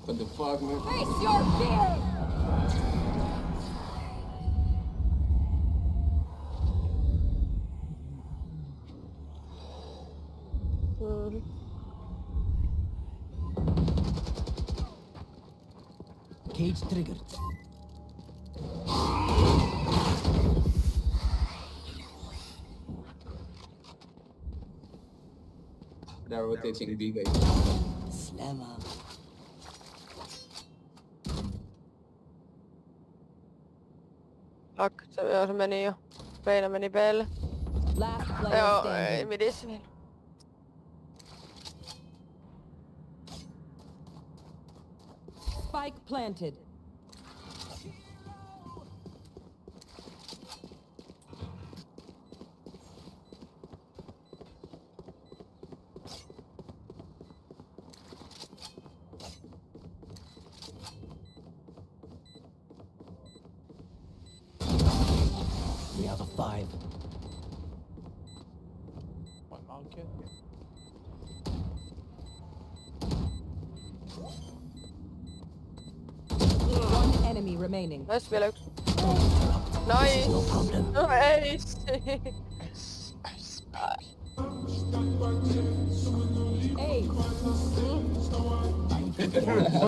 What the fuck, man? Face your fear! Cage triggered. They're rotating B, guys. Slammer. Fuck, se meni jo. Reina meni Belle. Last player Joo, ei standing. midissä vielä. Spike planted. Three out of five. One market. One enemy remaining. Näis vielä yksi. Nice! No problem. Nice! Hey.